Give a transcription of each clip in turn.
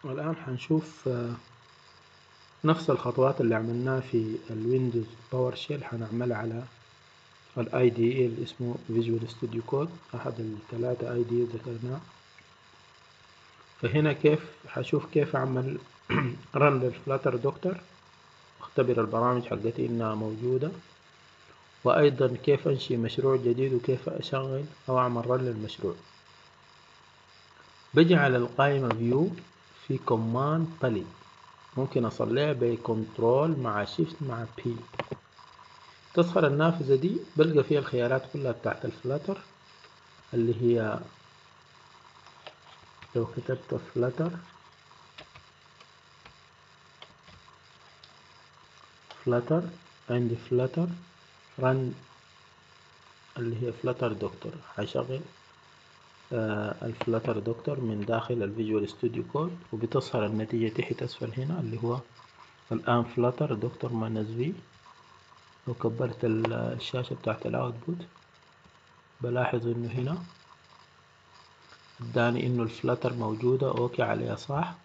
والآن هنشوف نفس الخطوات اللي عملناها في الويندوز باور شيل هنعملها على الاي دي اي اللي اسمه فيجوال ستوديو كود، احد الثلاثة اي دي اي ذكرناه. فهنا هشوف كيف اعمل رن للفلاتر دوكتور، اختبر البرامج حقتي انها موجودة، وايضا كيف انشئ مشروع جديد وكيف اشغل او اعمل رن للمشروع. بجي على القائمة فيو في كوماند باليت، ممكن اصليها بكنترول مع شيفت مع بي. تظهر النافذة دي بلقى فيها الخيارات كلها بتاعت الفلاتر، اللي هي لو كتبت فلاتر عندي فلاتر رن اللي هي فلاتر دكتور. هشغل الفلاتر دكتور من داخل الفيجوال ستوديو كود، وبتظهر النتيجة تحت أسفل هنا اللي هو الآن فلاتر دكتور -V. لو كبرت الشاشة بتاعت الاوتبوت بلاحظ انه هنا اداني انه الفلاتر موجودة، اوكي عليها صح،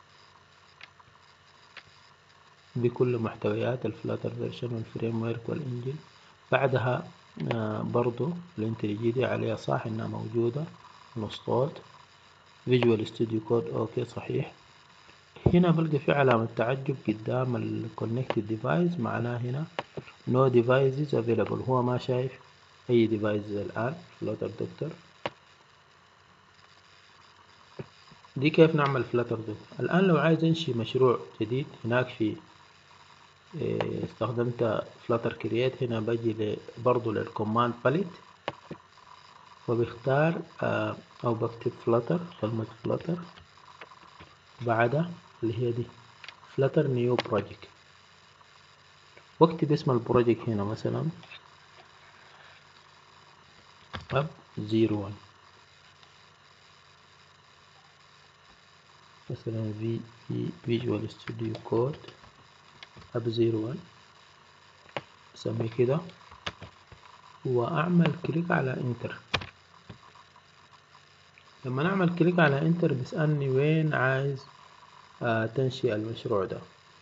بكل محتويات الفلاتر فيرجن والفريم ورك والانجن. بعدها برضو الانتريجيدي عليها صح انها موجودة، نصطوت فيجوال ستوديو كود اوكي صحيح. هنا بلقى في علامة تعجب قدام الكونكتد ديفايس، معناه هنا no devices available، هو ما شايف اي ديفايس الان فلاتر دكتور. دي كيف نعمل فلاتر دكتور. الان لو عايز انشي مشروع جديد هناك في استخدمت فلاتر كرييت، هنا بجي برضو للكوماند باليت وبختار او بكتب فلاتر كلمة فلاتر بعدها اللي هي دي فلاتر نيو بروجكت، واكتب اسم البروجكت هنا مثلا اب 01 مثلا في فيجوال ستوديو كود اب 01 اسميه كده واعمل كليك على انتر. لما نعمل كليك على انتر بيسألني وين عايز تنشئ المشروع ده.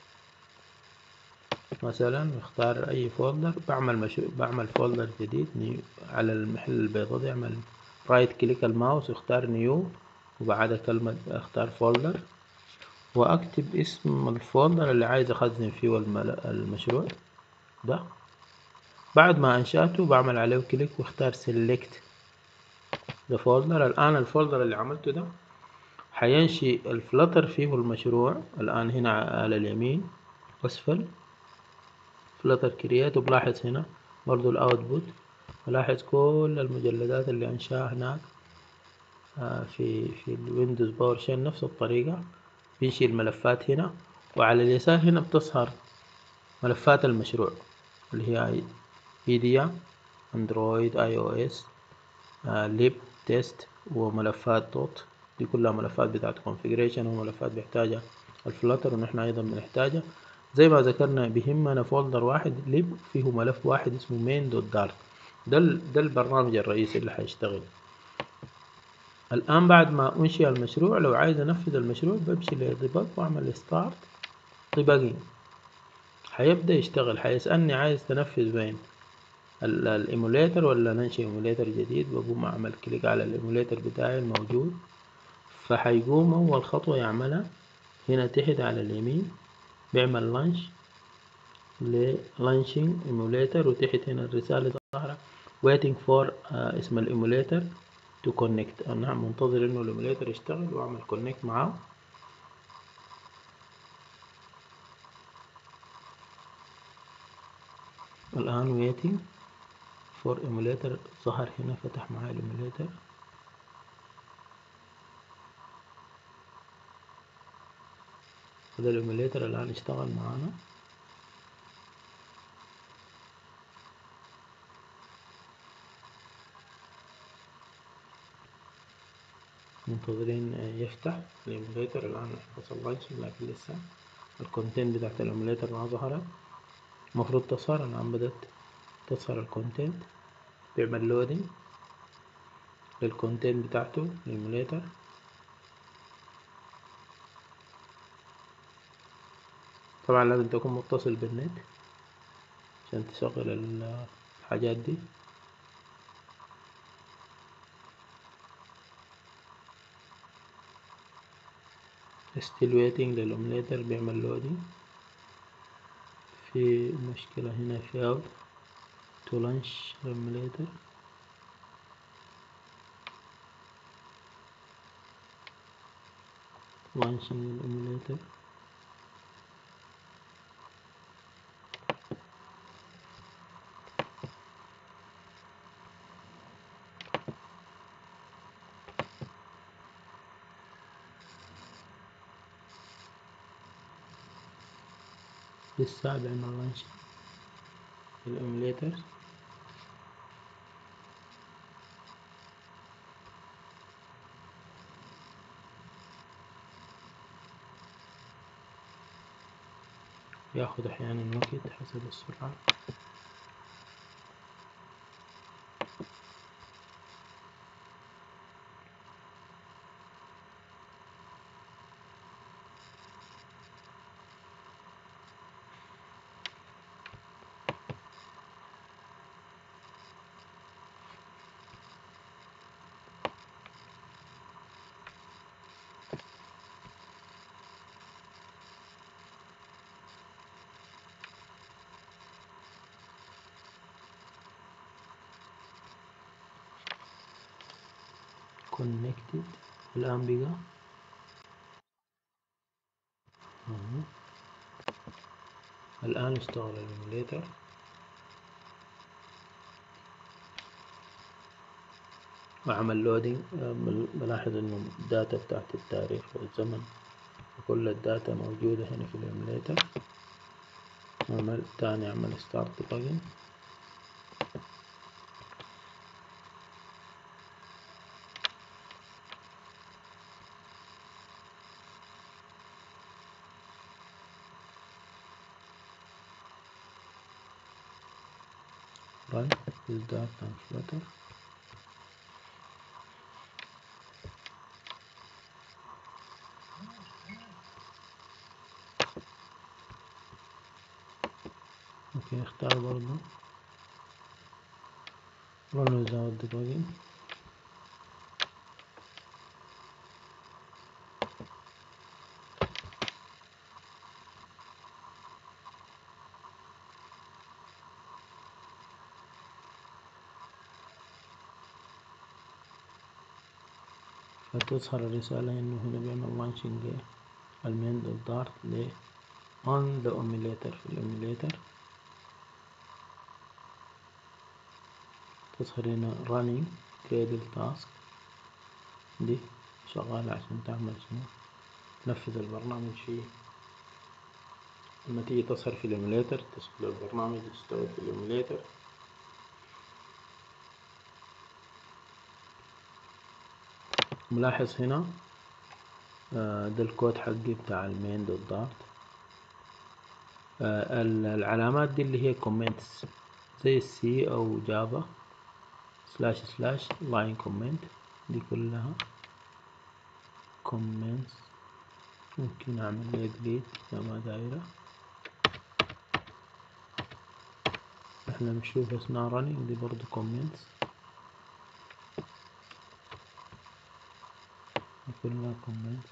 مثلا اختار اي فولدر، بعمل فولدر جديد نيو على المحل البيضاء دي، اعمل رايت كليك الماوس واختار نيو وبعد كلمة اختار فولدر واكتب اسم الفولدر اللي عايز اخزن فيه المشروع ده. بعد ما انشأته بعمل عليه كليك واختار سيلكت ذا فولدر. الان الفولدر اللي عملته ده حينشئ الفلتر فيه المشروع. الان هنا على اليمين اسفل فلتر كريات، وبلاحظ هنا برضو الاوتبوت، بلاحظ كل المجلدات اللي انشاها هناك في الويندوز باور شيل نفس الطريقة. بينشئ الملفات هنا، وعلى اليسار هنا بتظهر ملفات المشروع اللي هي بيديا اندرويد اي او اس ليب تيست وملفات دوت. دي كلها ملفات بتاعت configuration وملفات بيحتاجها الفلاتر ونحن ايضا بنحتاجها. زي ما ذكرنا بيهمنا فولدر واحد ليب فيه ملف واحد اسمه main.dart، ده البرنامج الرئيسي اللي حيشتغل. الآن بعد ما أنشئ المشروع لو عايز أنفذ المشروع بمشي لديبج وأعمل ستارت ديباجينج، حيبدأ يشتغل. حيسألني عايز تنفذ وين، الإيموليتر ولا ننشئ إيموليتر جديد، بقوم أعمل كليك على الإيموليتر بتاعي الموجود. فحيقوم أول خطوة يعملها هنا تحت على اليمين بيعمل لانش للانشينج إيموليتر، وتحت هنا الرسالة ظاهرة waiting for اسم الإيموليتر to connect. أنا منتظر إنه الإيموليتر يشتغل وأعمل connect معاه. الآن waiting for emulator ظهر هنا، فتح معايا الإيموليتر. هذا الإيموليتر الآن اشتغل معانا. منتظرين يفتح الإيموليتر. الآن حصل لانشنج لكن لسه الكونتنت بتاعت الإيموليتر ما ظهرت، المفروض تظهر. الآن بدأت تظهر الكونتنت، بيعمل لودينج للكونتنت بتاعته الإيموليتر. طبعا لازم تكون متصل بالنت عشان تشغل الحاجات دي. still waiting للإيميليتر بيعمل لودينج. في مشكلة هنا failed to launch الإيميليتر. launching الإيميليتر. لسه بيعمل لانش الإيميليتر. ياخد أحيانا وقت حسب السرعة. connected الآن بقى. الآن اشتغل الإيميليتر. وعمل لودينج. بلاحظ إنه الداتا بتاعت التاريخ والزمن وكل الداتا موجودة هنا في الإيميليتر. عمل تاني، عمل ستارت ديباجنج. run is that and Flutter. ممكن اختار برضه run without debugging. فتظهر الرسالة إنه هنا بيعمل لانشنج المين دوت دارت ل on the emulator في الإيميليتر. تظهر هنا running cradle task دي شغالة عشان تعمل شنو، تنفذ البرنامج فيه. لما تيجي تظهر في الإيميليتر تشغل البرنامج يشتغل في الإيميليتر. ملاحظ هنا ده الكود حقي بتاع المين دوت دارت. العلامات دي اللي هي كومنتس زي السي أو جافا سلاش سلاش لاين كومنت، دي كلها كومنتس. ممكن أعمل لها ديليت إذا ما دايرة. احنا بنشوف اسمها رانينج، دي برضو كومنتس، دي كلها كومنتس.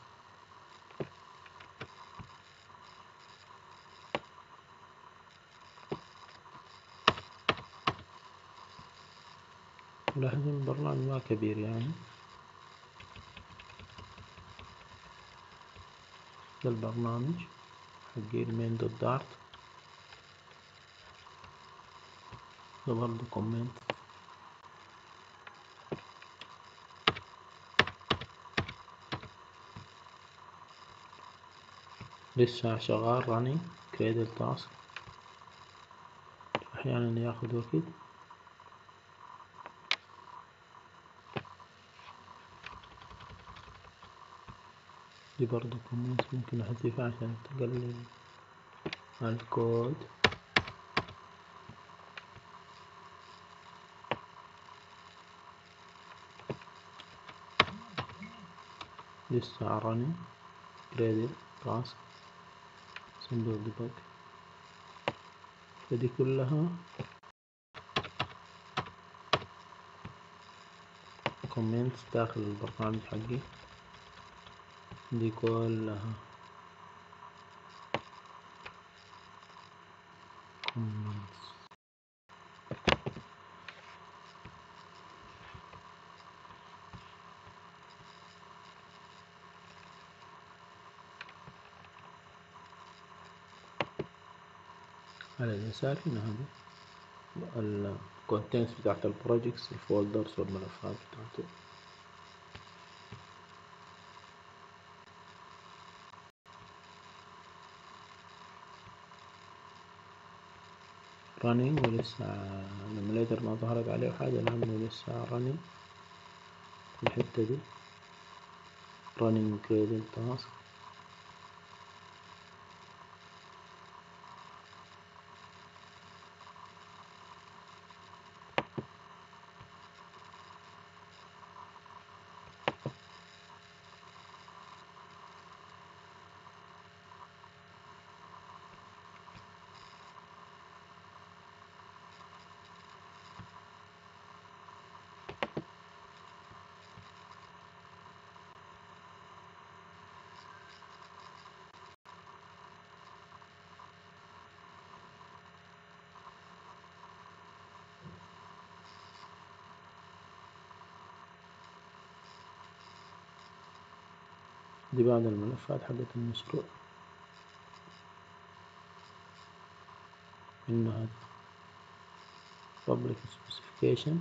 لاحظ البرنامج ما كبير يعني. ده البرنامج حقي المين دوت دارت، ده برضو كومنت. لسه شغال راني كريدل تاسك، أحيانا ياخد وقت. دي برضو كومنت ممكن أحذفها عشان تقلل الكود. لسه راني كريدل تاسك window debug. فدي كلها comments داخل البرنامج حقي، دي كلها comments. على اليسار هنا هذه الكونتنتس بتاعت البروجيكتس، الفولدرز والملفات بتاعته. running ولسه الإيميليتر ما ظهرت عليه حاجة لأنه لسه running في الحتة دي running graded task. دي بعض الملفات حقت المشروع، منها public specification،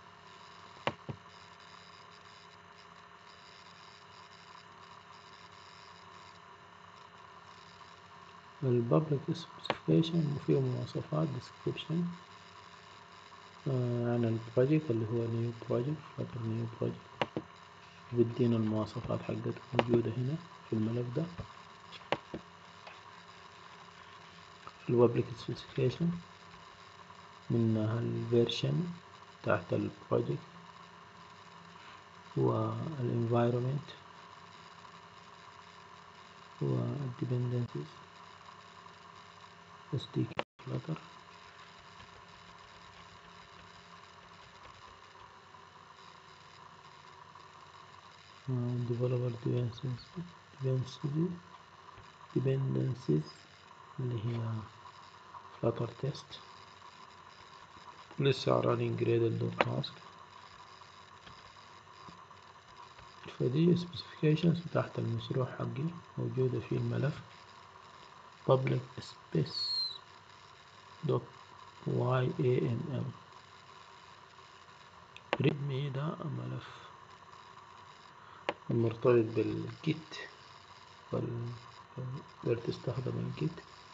البابليك specification وفيه مواصفات description عن البروجيكت اللي هو new project flutter new project، بدينا المواصفات حقته موجودة هنا في الملف ده. البابليك specification منها الفيرشن تحت البروجيكت والenvironment والdependencies SDK Flutter developer dependencies اللي هي Flutter test لسه running graded task. فدي specifications تحت المشروع حقي موجودة في الملف public spec.yaml. readme ده ملف مرتبط بالجيت، تقدر تستخدم الجيت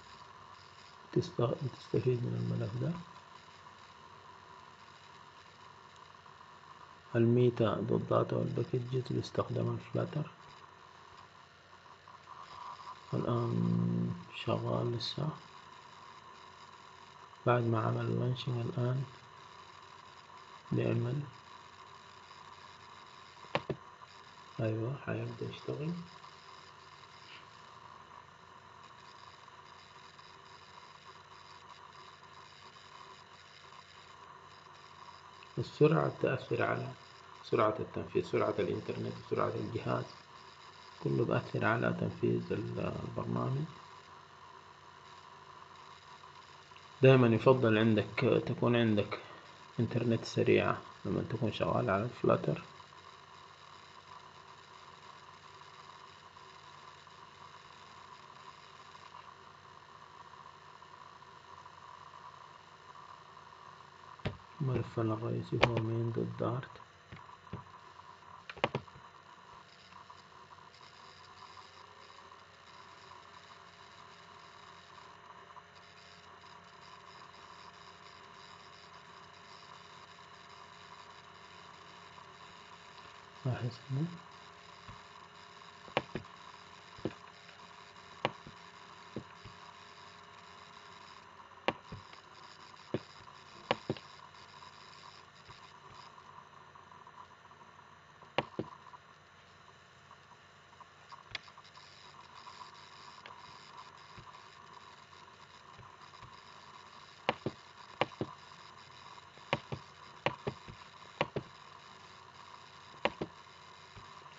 تستفيد من الملف ده. الميتا دوت داتا والباكجز باستخدام الفلاتر الآن شغال لسه بعد ما عمل لانشنج الآن بيعمل أيوة حيبدأ يشتغل. السرعة تأثر على سرعة التنفيذ، سرعة الإنترنت، سرعة الجهاز، كله بأثر على تنفيذ البرنامج. دائما يفضل عندك تكون عندك إنترنت سريعة لما تكون شغال على الفلاتر. ملفنا الرئيسي هو main.dart. لاحظ هنا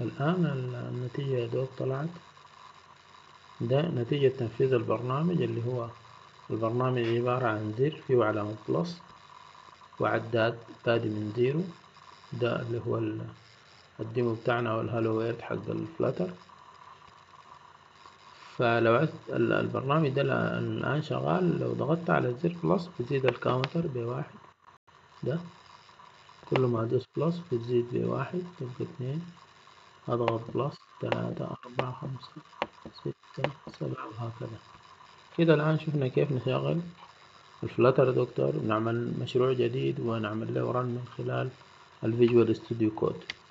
الآن النتيجة يا دوب طلعت. ده نتيجة تنفيذ البرنامج، اللي هو البرنامج عبارة عن زر فيه علامة بلس وعداد بادي من زيرو. ده اللي هو الديمو بتاعنا أو الهالو وورد حق الفلاتر. فلو البرنامج ده الآن شغال، لو ضغطت على زر بلس بتزيد الكاونتر بواحد. ده كل ما أدوس بلس بتزيد بواحد، تبقى 2. أضغط بلس 3 4 5 6 7 وهكذا. كده الآن شفنا كيف نشغل الفلاتر دكتور ونعمل مشروع جديد ونعمل له رن من خلال الفيجوال ستوديو كود.